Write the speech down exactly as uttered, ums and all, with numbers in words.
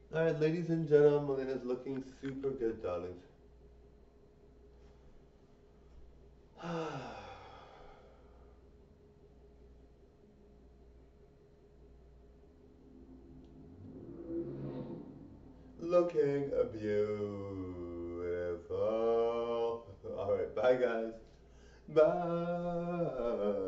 Alright, ladies and gentlemen, it's looking super good, darlings. Looking beautiful. Alright, bye guys. Bye.